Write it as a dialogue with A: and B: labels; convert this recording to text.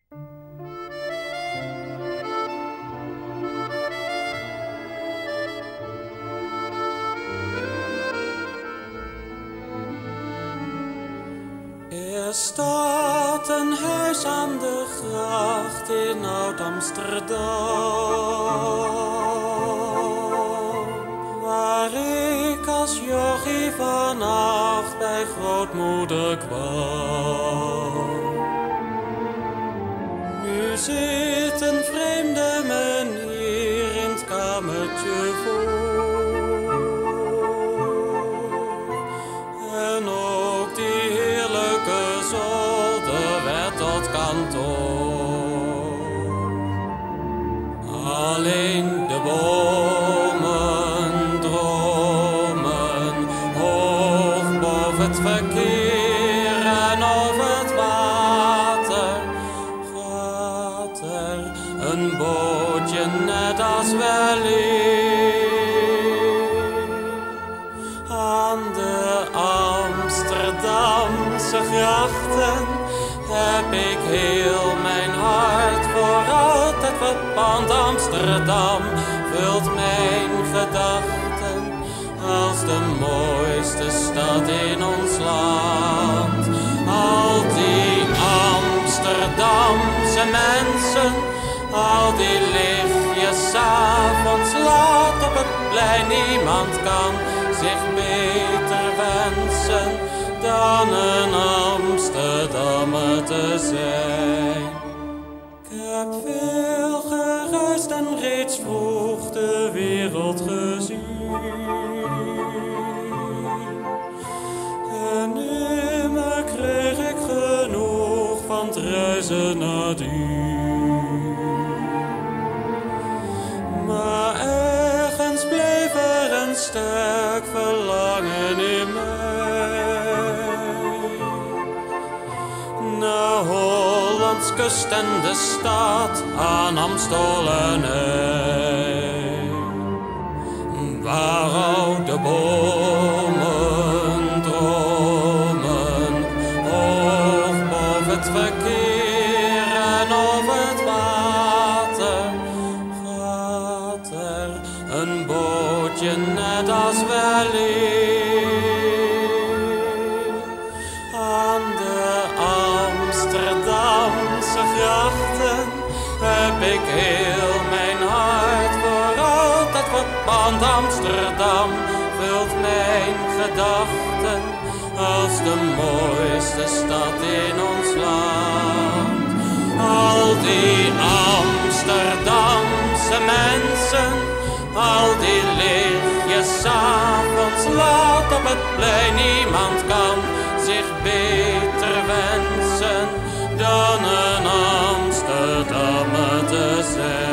A: Er staat een huis aan de gracht in Oud-Amsterdam, waar ik als jochie vannacht bij grootmoeder kwam. Nu zit een vreemde meneer in het kamertje voor, en ook die heerlijke zolder werd tot kantoor. Alleen de bomen dromen hoog boven het verkeer, en over het water gaat er een bootje net als weleer. Aan de Amsterdamse grachten heb ik heel mijn hart voor altijd verpand. Amsterdam vult mijn gedachten als de mooiste stad in ons land. Al die Amsterdamse mensen, al die lichtjes 's avonds laat op het plein. Niemand kan zich beter wensen dan een Amsterdammer te zijn. Ik heb veel gereisd en reeds vroeg de wereld gezien, en nimmer kreeg ik genoeg van het reizen nadien. Maar ergens bleef er een sterk verlangen in mij, naar Hollands kust en de stad aan Amstel en IJ, waar oude bomen dromen hoog boven het verkeer, en over het water gaat er een bootje net als weleer. Aan de Amsterdamse grachten heb ik heel mijn hart voor altijd verpand. Amsterdam vult mijn gedachten als de mooiste stad in ons land. Al die Amsterdamse mensen, al die lichtjes 's avonds laat op het plein. Niemand kan zich beter wensen dan een Amsterdammer te zijn.